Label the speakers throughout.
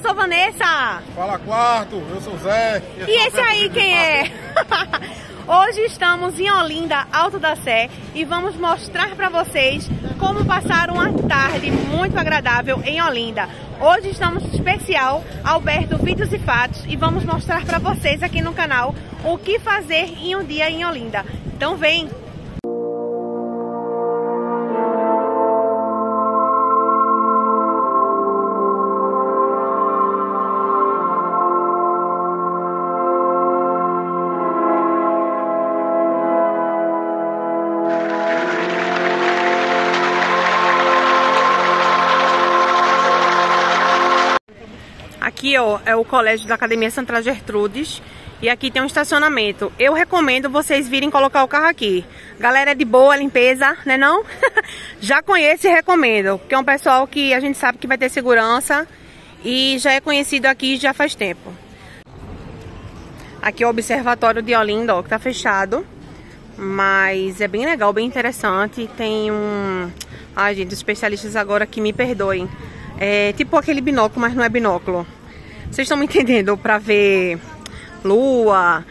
Speaker 1: sou Vanessa.
Speaker 2: Fala quarto, eu sou Zé.
Speaker 1: E esse aí quem é? Hoje estamos em Olinda, Alto da Sé, e vamos mostrar para vocês como passar uma tarde muito agradável em Olinda. Hoje estamos especial Alberto Vídeos e Fatos e vamos mostrar para vocês aqui no canal o que fazer em um dia em Olinda. Então vem! Aqui, ó, é o colégio da Academia Santa Gertrudes e aqui tem um estacionamento. Eu recomendo vocês virem colocar o carro aqui. Galera é de boa, limpeza, né não? Já conheço e recomendo, porque é um pessoal que a gente sabe que vai ter segurança e já é conhecido aqui já faz tempo. Aqui é o Observatório de Olinda, ó, que tá fechado, mas é bem legal, bem interessante. Tem um... Ai, gente, os especialistas agora que me perdoem. É tipo aquele binóculo, mas não é binóculo. Vocês estão me entendendo? Para ver lua,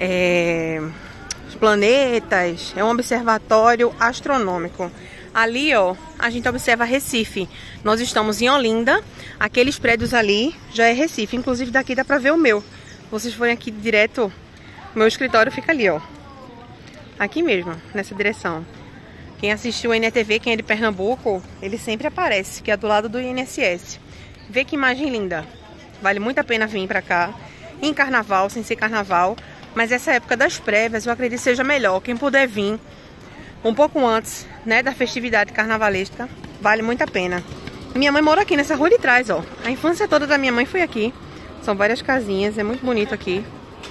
Speaker 1: os planetas. É um observatório astronômico. Ali, ó, a gente observa Recife. Nós estamos em Olinda. Aqueles prédios ali já é Recife. Inclusive daqui dá para ver o meu. Vocês forem aqui direto, o meu escritório fica ali, ó. Aqui mesmo, nessa direção. Quem assistiu o NTV, quem é de Pernambuco, ele sempre aparece, que é do lado do INSS. Vê que imagem linda. Vale muito a pena vir pra cá, em carnaval, sem ser carnaval. Mas essa época das prévias, eu acredito que seja melhor. Quem puder vir um pouco antes, né, da festividade carnavalesca, vale muito a pena. Minha mãe mora aqui nessa rua de trás, ó. A infância toda da minha mãe foi aqui. São várias casinhas, é muito bonito aqui.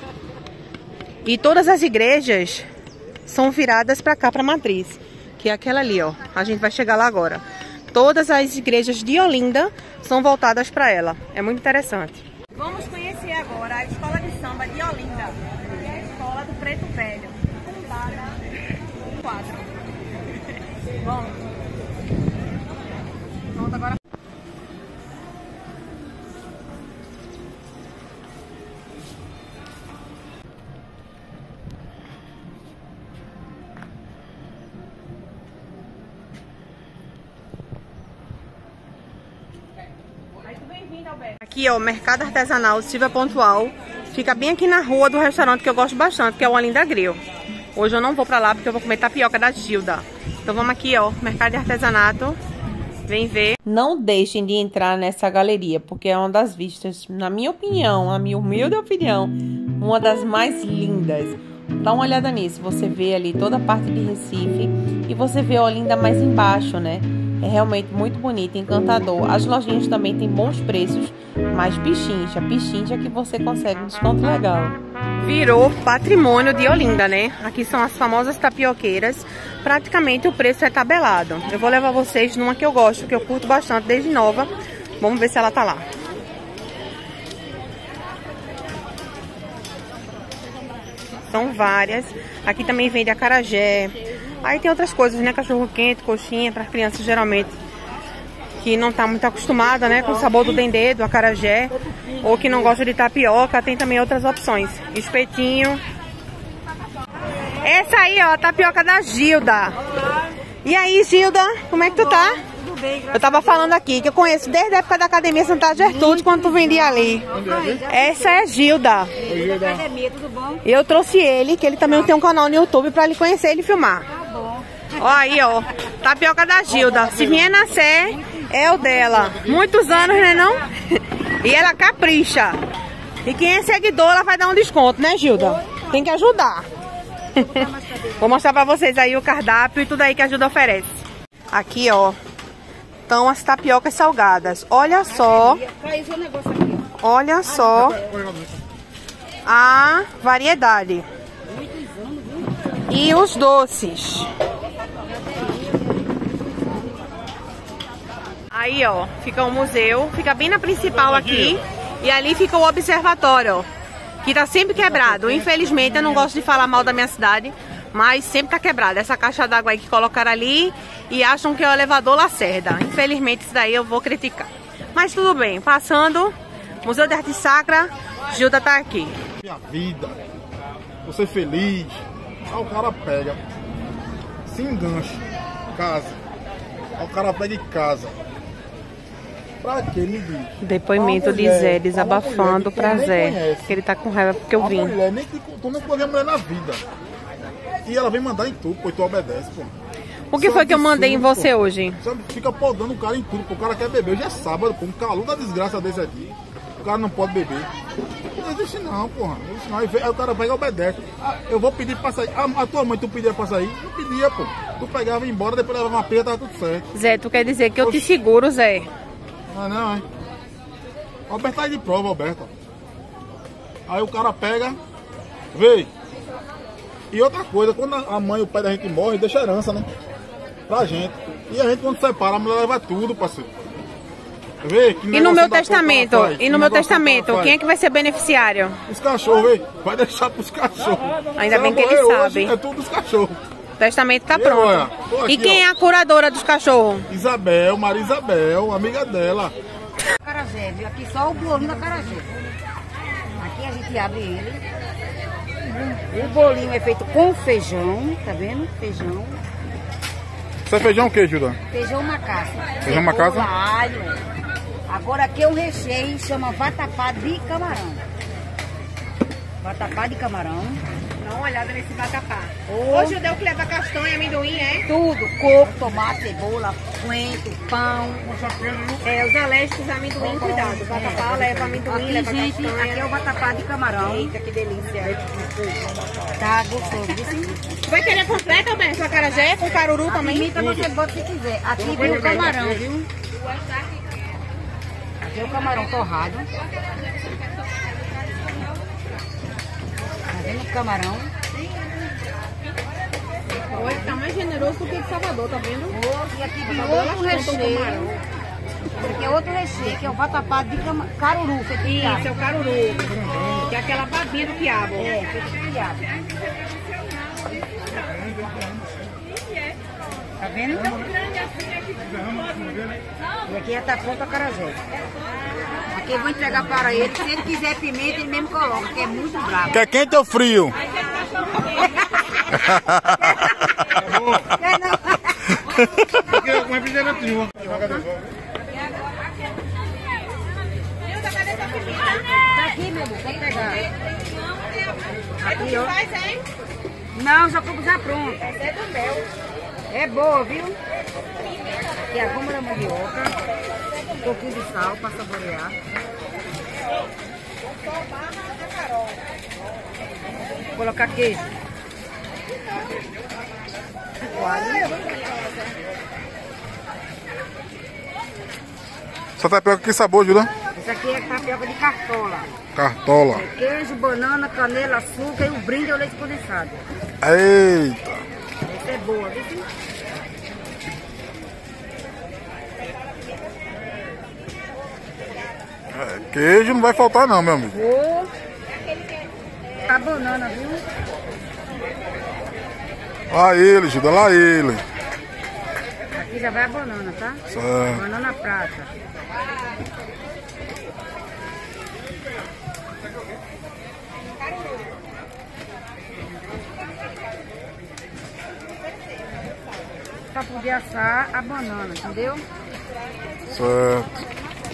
Speaker 1: E todas as igrejas são viradas pra cá, pra matriz. Que é aquela ali, ó. A gente vai chegar lá agora. Todas as igrejas de Olinda são voltadas para ela. É muito interessante. Vamos conhecer agora a escola de samba de Olinda. Que é a escola do Preto Velho. Fundada em 4. Vamos. Volta agora. Aqui, ó, Mercado Artesanal Silvia Pontual. Fica bem aqui na rua do restaurante que eu gosto bastante, que é o Olinda Grill. Hoje eu não vou pra lá porque eu vou comer tapioca da Gilda. Então vamos aqui, ó, Mercado de Artesanato. Vem ver. Não deixem de entrar nessa galeria, porque é uma das vistas, na minha opinião, a minha humilde opinião, uma das mais lindas. Dá uma olhada nisso. Você vê ali toda a parte de Recife e você vê Olinda mais embaixo, né? É realmente muito bonito, encantador. As lojinhas também têm bons preços, mas pichincha que você consegue um desconto legal. Virou patrimônio de Olinda, né? Aqui são as famosas tapioqueiras. Praticamente o preço é tabelado. Eu vou levar vocês numa que eu gosto, que eu curto bastante desde nova. Vamos ver se ela tá lá. São várias. Aqui também vende acarajé. Aí tem outras coisas, né? Cachorro quente, coxinha, para crianças geralmente que não tá muito acostumada, né? Com o sabor do dendê, do acarajé. Ou que não gosta de tapioca. Tem também outras opções. Espetinho. Essa aí, ó, a tapioca da Gilda. E aí, Gilda, como é que tu tá?
Speaker 3: Tudo bem,
Speaker 1: Eu tava falando aqui que eu conheço desde a época da Academia Santa Gertrudes, quando tu vendia ali. Essa é Gilda.
Speaker 3: Academia, tudo bom?
Speaker 1: Eu trouxe ele, que ele também tem um canal no YouTube pra ele conhecer e filmar.
Speaker 3: Tá bom.
Speaker 1: Ó aí, ó, tapioca da Gilda. Se vier na Sé, é o dela. Muitos anos, né não? E ela capricha. E quem é seguidor, ela vai dar um desconto, né, Gilda? Tem que ajudar. Vou mostrar pra vocês aí o cardápio e tudo aí que a Gilda oferece. Aqui, ó, estão as tapiocas salgadas. Olha só. Olha só a variedade. E os doces. Aí, ó, fica o museu. Fica bem na principal aqui. E ali fica o observatório, ó. Que tá sempre quebrado. Infelizmente, eu não gosto de falar mal da minha cidade, mas sempre tá quebrado. Essa caixa d'água aí que colocaram ali e acham que é o elevador Lacerda. Infelizmente, isso daí eu vou criticar. Mas tudo bem. Passando, Museu de Arte Sacra, Gilda tá aqui.
Speaker 2: Minha vida, você feliz. Aí o cara pega, se engancha, casa. Aí o cara pega e casa. Pra que me diz?
Speaker 1: Depoimento de Zé desabafando pra Zé, que ele tá com raiva porque eu vim.
Speaker 2: Mulher, nem que tu não pode ver a mulher na vida. E ela vem mandar em tudo, pô, e tu obedece, pô.
Speaker 1: O que foi que eu mandei em você hoje?
Speaker 2: Você fica podando o cara em tudo, pô. O cara quer beber. Hoje é sábado, pô. Um calor da desgraça desse aqui. O cara não pode beber. Não existe não, porra. Não existe não. Aí o cara pega e obedece. Ah, eu vou pedir pra sair. A tua mãe, tu pedia pra sair? Não pedia, pô. Tu pegava e ia embora, depois levava uma pia, tava tudo certo.
Speaker 1: Zé, tu quer dizer que eu te seguro, Zé?
Speaker 2: Não, hein? Alberto tá aí de prova, Alberto. Aí o cara pega, vê. E outra coisa, quando a mãe e o pai da gente morre, deixa herança, né? Pra gente. E a gente quando separa, a mulher leva tudo, parceiro. Vê,
Speaker 1: e no meu testamento, quem é que vai ser beneficiário?
Speaker 2: Os cachorros, vê. Vai deixar pros cachorros.
Speaker 1: Ainda bem que ele sabe.
Speaker 2: É tudo dos cachorros.
Speaker 1: O testamento tá pronto. Aqui, e quem é a curadora dos cachorros?
Speaker 2: Isabel, Maria Isabel, amiga dela.
Speaker 3: Acarajé, viu? Aqui só o bolinho da acarajé. Aqui a gente abre ele. O bolinho é feito com feijão, tá vendo? Feijão.
Speaker 2: Isso é feijão o que, Gilda?
Speaker 3: Feijão macaça.
Speaker 2: Feijão macaça?
Speaker 3: Alho. Agora aqui é um recheio, chama vatapá de camarão. Vatapá de camarão.
Speaker 1: Dá uma olhada nesse vatapá. O judeu que leva castanha, amendoim, é?
Speaker 3: Tudo, coco, tomate, cebola, coentro, pão.
Speaker 1: Os alérgicos, amendoim, cuidado. O vatapá leva amendoim,
Speaker 3: aqui,
Speaker 1: leva
Speaker 3: gente,
Speaker 1: castanha.
Speaker 3: aqui é o vatapá de camarão.
Speaker 1: Eita, que delícia.
Speaker 3: Tá gostoso, viu?
Speaker 1: Vai querer completo, Alberto? Acarajé com caruru também?
Speaker 3: Pimenta você bota se quiser. Aqui vem o camarão, viu? Aqui é o camarão torrado. Tá vendo o camarão?
Speaker 1: Olha, tá mais generoso do que de Salvador, tá vendo?
Speaker 3: E aqui vem outro recheio. Aqui é outro recheio, que é o vatapá de caruru.
Speaker 1: Isso, é o caruru. Que é aquela babinha do quiabo.
Speaker 3: É, feito de quiabo. Tá vendo? E aqui já tá pronto a acarajé. Aqui eu vou entregar para ele. Se ele quiser pimenta, ele mesmo coloca, que é muito bravo.
Speaker 2: Quer quente ou frio?
Speaker 3: Quer não? Tá aqui, meu amor, vem pegar. Aqui, ó. Não, já compro já pronto. É boa, viu? Aqui a goma da mandioca. Um pouquinho de sal para saborear. Vou colocar queijo.
Speaker 2: Essa tapioca que sabor, Gilda?
Speaker 3: Isso aqui é tapioca de cartola.
Speaker 2: Cartola.
Speaker 3: É queijo, banana, canela, açúcar e o brinde é o leite condensado.
Speaker 2: Eita.
Speaker 3: Essa é boa, viu?
Speaker 2: Queijo não vai faltar não, meu amigo.
Speaker 3: A banana, viu?
Speaker 2: Lá ele, Gilda, lá ele.
Speaker 3: Aqui já vai a banana, tá?
Speaker 2: Certo.
Speaker 3: Banana prata. Pra poder assar a banana, entendeu?
Speaker 2: Certo.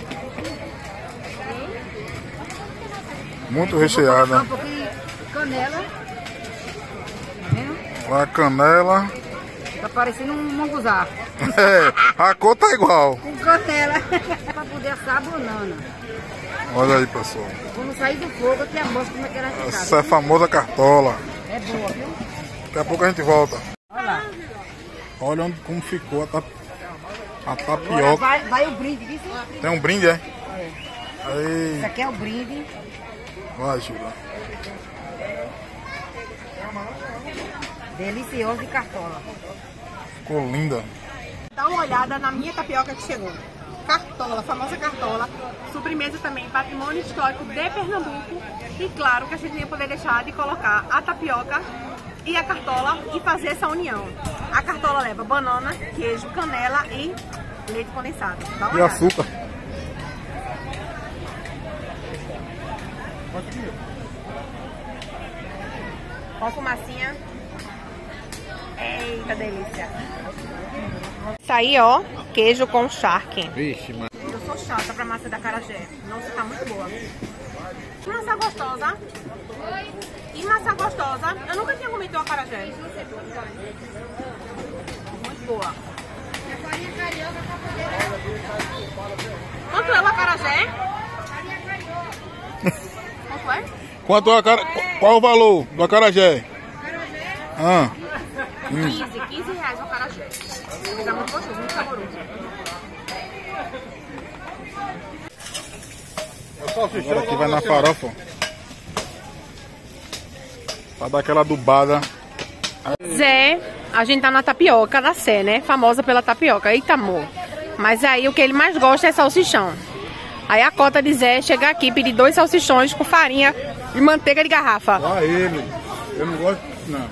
Speaker 2: Muito recheada.
Speaker 3: Um pouquinho de canela. Tá vendo?
Speaker 2: Lá a canela.
Speaker 3: Tá parecendo um munguzá.
Speaker 2: É, a cor tá igual.
Speaker 3: Com canela. Pra poder assar a banana.
Speaker 2: Olha aí, pessoal.
Speaker 3: Vamos sair do fogo aqui a mostra como é que ela fica.
Speaker 2: Essa é a famosa cartola.
Speaker 3: É boa, viu?
Speaker 2: Daqui a pouco a gente volta.
Speaker 3: Olha lá.
Speaker 2: Olha onde, como ficou a
Speaker 3: Agora
Speaker 2: tapioca.
Speaker 3: vai o brinde, viu?
Speaker 2: Tem um brinde, é?
Speaker 3: É.
Speaker 2: Aí.
Speaker 3: Isso aqui é o brinde.
Speaker 2: Vai, Gilda.
Speaker 3: Delicioso de cartola.
Speaker 2: Ficou linda.
Speaker 1: Dá uma olhada na minha tapioca que chegou. Cartola, famosa cartola. Sobremesa também, patrimônio histórico de Pernambuco. E claro que a gente não ia poder deixar de colocar a tapioca e a cartola e fazer essa união. A cartola leva banana, queijo, canela e leite condensado. Dá uma
Speaker 2: E
Speaker 1: olhada.
Speaker 2: açúcar.
Speaker 1: Ó a fumacinha. Eita, delícia. Isso aí, ó, queijo com charque.
Speaker 2: Vixe, mano.
Speaker 1: Eu sou chata pra massa da acarajé. Nossa, tá muito boa. Que massa gostosa. Que massa gostosa. Eu nunca tinha comido acarajé. Muito boa. Quanto é o acarajé? Quanto é?
Speaker 2: Quanto é qual o valor do acarajé? Ah.
Speaker 1: 15 reais o acarajé. Mas é muito gostoso, muito saboroso.
Speaker 2: Agora aqui vai na farofa. Pra dar aquela adubada.
Speaker 1: Zé, a gente tá na tapioca da Sé, né? Famosa pela tapioca. Eita, amor. Mas aí o que ele mais gosta é salsichão. Aí a cota de Zé chega aqui e pedir 2 salsichões com farinha e manteiga de garrafa.
Speaker 2: Lá ele. Eu não gosto, não.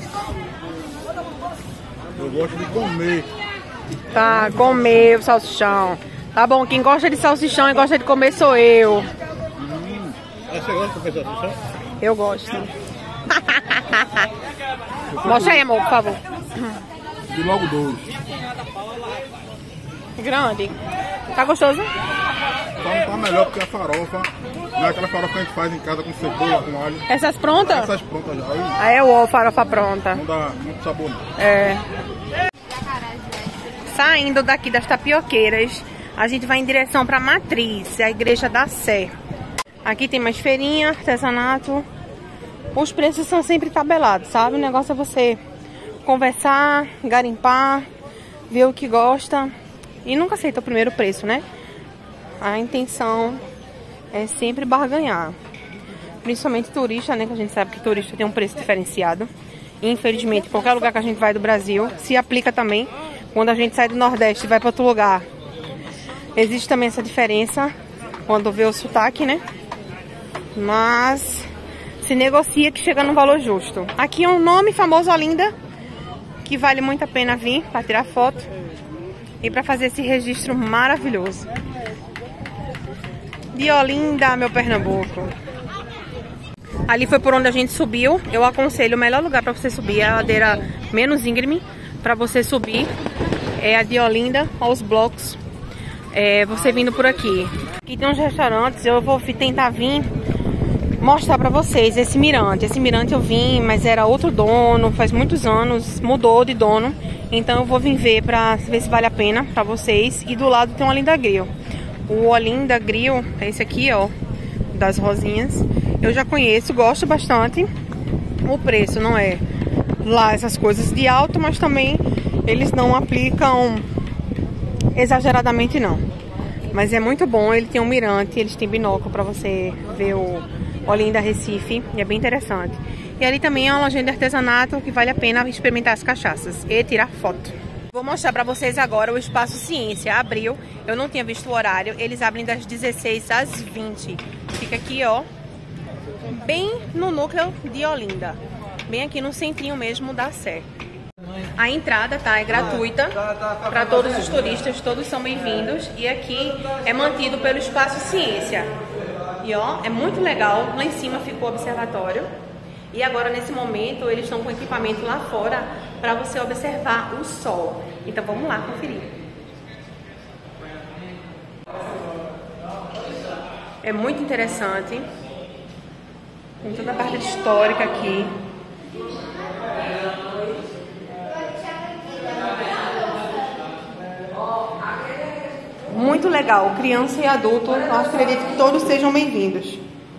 Speaker 2: Eu gosto de comer.
Speaker 1: Tá, comer o salsichão. Tá bom, quem gosta de salsichão e gosta de comer sou eu.
Speaker 2: Você gosta de comer salsichão?
Speaker 1: Eu gosto. Mostra aí, amor, por favor.
Speaker 2: E logo 2.
Speaker 1: Grande. Tá gostoso?
Speaker 2: Tá melhor porque a farofa não é aquela farofa que a gente faz em casa com cebola, com alho.
Speaker 1: Essas prontas?
Speaker 2: Essas prontas já. Aí
Speaker 1: Aí é o farofa pronta.
Speaker 2: não dá muito sabor não.
Speaker 1: É. Saindo daqui das tapioqueiras, a gente vai em direção pra Matriz, a igreja da Sé. Aqui tem mais feirinha, artesanato. Os preços são sempre tabelados, sabe? O negócio é você conversar, garimpar, ver o que gosta. E nunca aceita o primeiro preço, né? A intenção é sempre barganhar. Principalmente turista, né? Que a gente sabe que turista tem um preço diferenciado. E, infelizmente, qualquer lugar que a gente vai do Brasil, se aplica também quando a gente sai do Nordeste e vai para outro lugar. Existe também essa diferença quando vê o sotaque, né? Mas se negocia que chega num valor justo. Aqui é um nome famoso, Olinda, que vale muito a pena vir para tirar foto e para fazer esse registro maravilhoso. De Olinda, meu Pernambuco. Ali foi por onde a gente subiu. Eu aconselho, o melhor lugar para você subir é a ladeira menos íngreme para você subir. É a de Olinda, aos blocos. Você vindo por aqui. Aqui tem uns restaurantes, eu vou tentar vir mostrar pra vocês esse mirante. Esse mirante eu vim, mas era outro dono, faz muitos anos, mudou de dono. Então eu vou vir ver pra ver se vale a pena pra vocês. E do lado tem o Olinda Grill. O Olinda Grill é esse aqui, ó, das rosinhas. Eu já conheço, gosto bastante. O preço não é lá essas coisas de alto, mas também eles não aplicam exageradamente não. Mas é muito bom, ele tem um mirante, eles têm binóculo pra você ver o Olinda Recife, e é bem interessante. E ali também é uma lojinha de artesanato que vale a pena experimentar as cachaças e tirar foto. Vou mostrar pra vocês agora o Espaço Ciência. Abriu, eu não tinha visto o horário, eles abrem das 16 às 20. Fica aqui, ó, bem no núcleo de Olinda, bem aqui no centrinho mesmo da Sé. A entrada, tá, é gratuita para todos os turistas, todos são bem-vindos. E aqui é mantido pelo Espaço Ciência. E ó, é muito legal, lá em cima ficou o observatório. E agora nesse momento eles estão com equipamento lá fora para você observar o sol. Então vamos lá conferir. É muito interessante. Tem toda a parte histórica aqui. Muito legal, criança e adulto, eu acredito que todos sejam bem-vindos.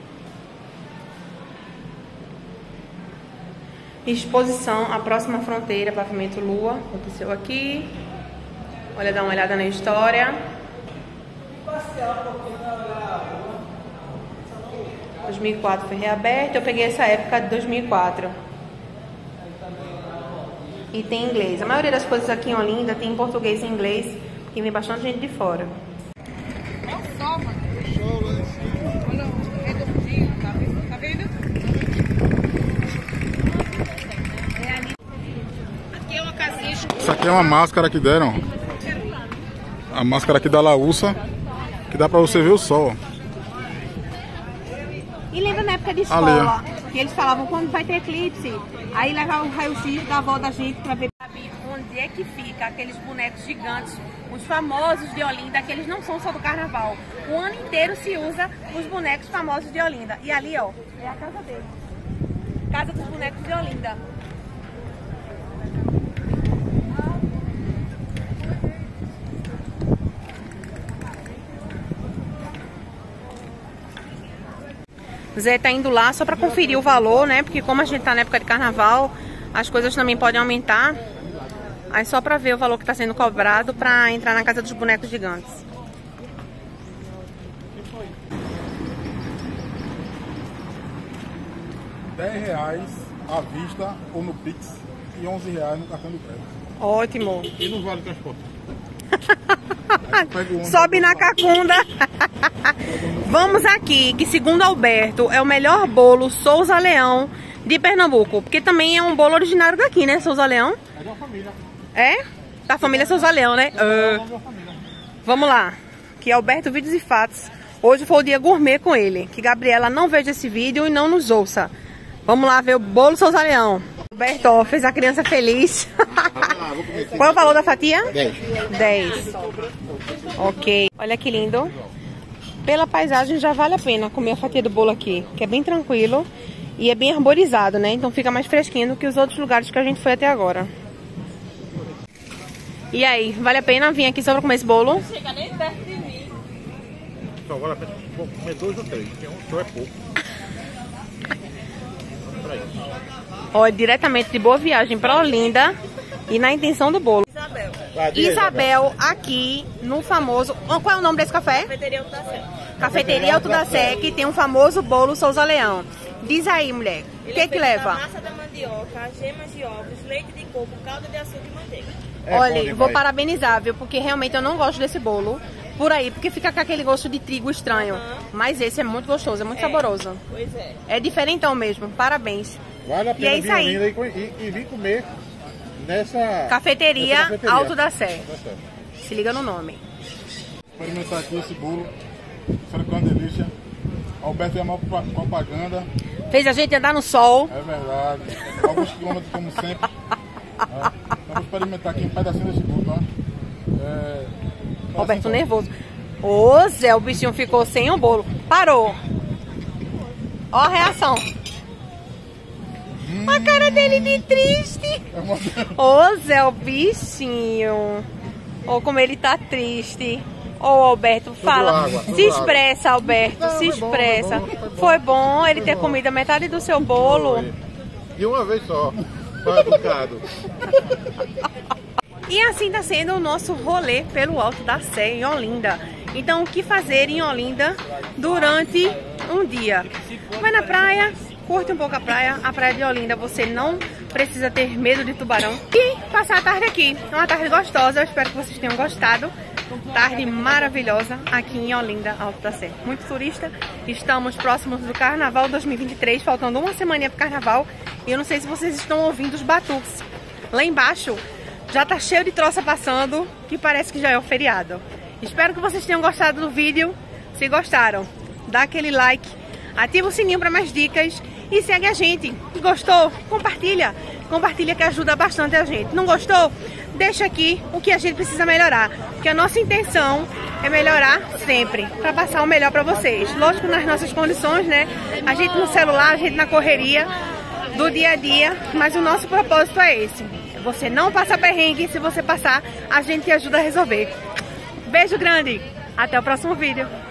Speaker 1: Exposição, a próxima fronteira, pavimento Lua, aconteceu aqui. Olha, dá uma olhada na história. 2004 foi reaberto, eu peguei essa época de 2004. E tem inglês. A maioria das coisas aqui em Olinda tem em português e inglês, que vem bastante gente de fora.
Speaker 3: É o sol, mano. O sol lá em cima. Olha o redondinho, tá vendo? Aqui é uma casinha.
Speaker 2: Isso aqui é uma máscara que deram. A máscara aqui da Laúça, que dá pra você ver o sol.
Speaker 1: E lembra na época de escola, que eles falavam quando vai ter eclipse, aí levar o raio-x da avó da gente pra ver. Sabe onde é que fica aqueles bonecos gigantes, os famosos de Olinda, que eles não são só do carnaval. O ano inteiro se usa os bonecos famosos de Olinda. E ali, ó, é a casa dele. Casa dos bonecos de Olinda. Zé tá indo lá só pra conferir o valor, né? Porque como a gente tá na época de carnaval, as coisas também podem aumentar. Aí só pra ver o valor que tá sendo cobrado pra entrar na casa dos bonecos gigantes.
Speaker 2: R$10 à vista ou no Pix e R$11 no cartão de crédito.
Speaker 1: Ótimo.
Speaker 2: E não vale transporte.
Speaker 1: Sobe na cacunda. Vamos aqui, que segundo Alberto, é o melhor bolo Souza Leão de Pernambuco. Porque também é um bolo originário daqui, né, Souza Leão?
Speaker 2: É da família.
Speaker 1: É? Da família Souza Leão, né? Vamos lá. Que Alberto Vídeos e Fatos. Hoje foi o dia gourmet com ele. Que Gabriela não veja esse vídeo e não nos ouça. Vamos lá ver o bolo Souza Leão. Alberto, ó, fez a criança feliz. Qual é o valor da fatia? 10. Ok. Olha que lindo. Pela paisagem já vale a pena comer a fatia do bolo aqui, que é bem tranquilo e é bem arborizado, né? Então fica mais fresquinho do que os outros lugares que a gente foi até agora. E aí, vale a pena vir aqui só pra comer esse bolo?
Speaker 3: Não chega nem perto de mim.
Speaker 2: Só vale a pena comer 2 ou 3, porque só é pouco.
Speaker 1: Ó, diretamente de Boa Viagem pra Olinda e na intenção do bolo. Isabel, aqui no famoso... Qual é o nome desse café?
Speaker 3: Cafeteria Alto da Sé.
Speaker 1: Cafeteria Alto da Sé, que tem um famoso bolo Souza Leão. Diz aí, mulher, o que leva?
Speaker 3: Massa da mandioca, gemas de ovos, leite de coco, calda de açúcar e manteiga.
Speaker 1: Olha, vou parabenizar, viu? Porque realmente eu não gosto desse bolo por aí, porque fica com aquele gosto de trigo estranho. Mas esse é muito gostoso, é muito saboroso.
Speaker 3: Pois é.
Speaker 1: É diferentão mesmo, parabéns.
Speaker 2: Vale a
Speaker 1: E
Speaker 2: pena
Speaker 1: é isso aí.
Speaker 2: e vir comer nessa
Speaker 1: Cafeteria Alto da Sé. Se liga no nome.
Speaker 2: Experimentar aqui esse bolo. Franco é uma delícia. Alberto é a maior propaganda.
Speaker 1: Fez a gente andar no sol.
Speaker 2: É verdade. Alguns quilômetros como sempre. Então vou experimentar aqui um pedacinho desse bolo, tá?
Speaker 1: Alberto nervoso. Ô Zé, o bichinho ficou sem o bolo. Parou. Ó a reação. A cara dele de triste. Ô Zé, o bichinho. Ô, como ele tá triste. Ô, Alberto, fala. Se expressa, Alberto. Se expressa. Foi bom ele ter comido a metade do seu bolo.
Speaker 2: De uma vez só. Foi educado.
Speaker 1: E assim tá sendo o nosso rolê pelo Alto da Sé, em Olinda. Então, o que fazer em Olinda durante um dia? Vai na praia, curte um pouco a praia de Olinda. Você não precisa ter medo de tubarão. E passar a tarde aqui. É uma tarde gostosa, eu espero que vocês tenham gostado. Tarde maravilhosa aqui em Olinda, Alto da Sé. Muito turista. Estamos próximos do Carnaval 2023, faltando uma semaninha pro Carnaval. E eu não sei se vocês estão ouvindo os batuques. Lá embaixo já tá cheio de troça passando, que parece que já é o feriado. Espero que vocês tenham gostado do vídeo. Se gostaram, dá aquele like, ativa o sininho para mais dicas e segue a gente. Gostou? Compartilha. Compartilha que ajuda bastante a gente. Não gostou? Deixa aqui o que a gente precisa melhorar. Porque a nossa intenção é melhorar sempre, para passar o melhor para vocês. Lógico, nas nossas condições, né? A gente no celular, a gente na correria do dia a dia, mas o nosso propósito é esse. Você não passa perrengue, se você passar, a gente te ajuda a resolver. Beijo grande, até o próximo vídeo.